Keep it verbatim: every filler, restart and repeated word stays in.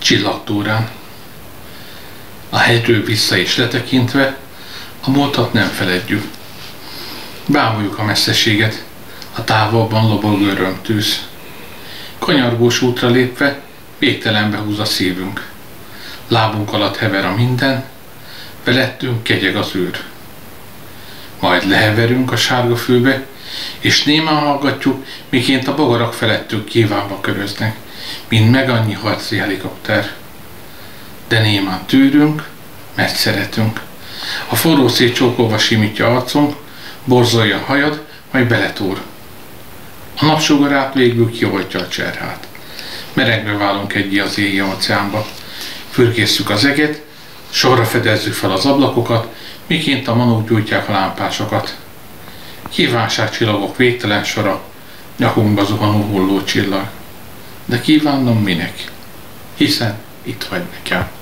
Csillagtórán. A hegyről vissza is letekintve, a múltat nem feledjük. Bámuljuk a messzeséget, a távolban lobogó örömtűz. Kanyargós útra lépve, végtelenbe húz a szívünk. Lábunk alatt hever a minden, felettünk kegyeg az űr. Majd leheverünk a sárga fülbe, és némán hallgatjuk, miként a bogarak felettünk kívánva köröznek, mint meg annyi harci helikopter. De némán tűrünk, mert szeretünk. A forró szél csókolva simítja arcunk, borzolja a hajad, majd beletúr. A napsugarát végül kioltja a cserhát. Meregbe válunk egyé az égi óceánba. Fürkészszük az eget, sorra fedezzük fel az ablakokat, miként a manók gyújtják a lámpásokat. Kívánságcsillagok végtelen sora, nyakunkba zuhanó hulló csillag. De kívánom minek? Hiszen itt vagy nekem.